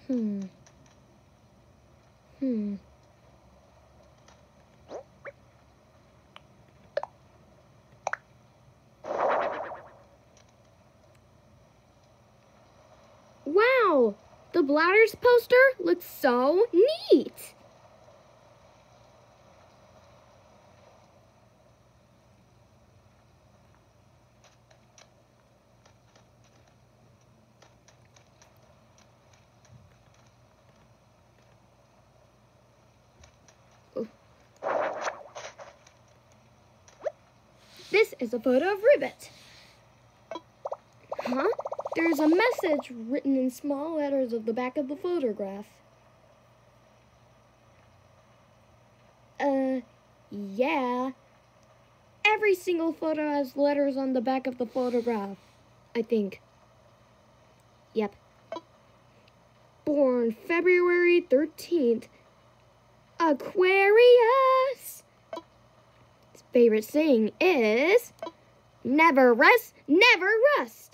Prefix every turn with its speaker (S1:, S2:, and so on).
S1: Wow! The Blather's poster looks so neat! This is a photo of Ribbot. Huh? There's a message written in small letters at the back of the photograph. Yeah. Every single photo has letters on the back of the photograph, I think. Yep. Born February 13th. Aquarius! His favorite saying is, never rest, never rust.